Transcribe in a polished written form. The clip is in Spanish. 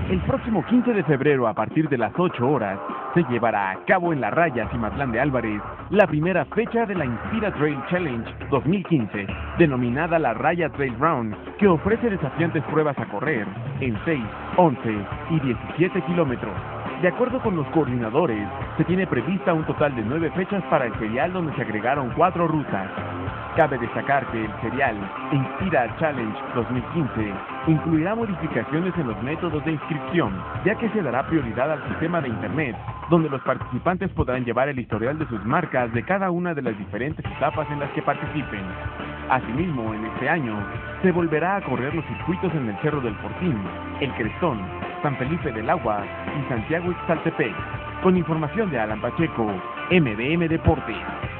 El próximo 15 de febrero, a partir de las 8 horas, se llevará a cabo en la Raya Cimatlán de Álvarez la primera fecha de la Inspira Trail Challenge 2015, denominada la Raya Trail Round, que ofrece desafiantes pruebas a correr en 6, 11 y 17 kilómetros. De acuerdo con los coordinadores, se tiene prevista un total de 9 fechas para el serial, donde se agregaron 4 rutas. Cabe destacar que el serial Inspira Challenge 2015 incluirá modificaciones en los métodos de inscripción, ya que se dará prioridad al sistema de Internet, donde los participantes podrán llevar el historial de sus marcas de cada una de las diferentes etapas en las que participen. Asimismo, en este año, se volverá a correr los circuitos en el Cerro del Fortín, El Crestón, San Felipe del Agua y Santiago Ixtaltepec. Con información de Alan Pacheco, MDM Deportes.